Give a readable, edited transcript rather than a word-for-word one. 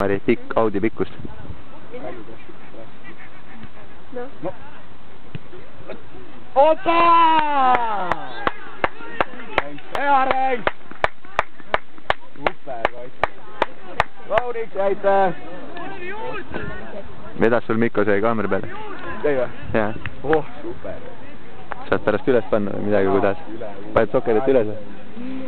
Mari, Audi pikkust. No. Opa! Hea Rein! Super kaitse. Lauriks, aitäh! Vedas sul Mikko see kaamera peale? Tõi või? Jaa. Oh, super! Saad pärast üles panna või midagi, kuidas? Paned sokerit üles või?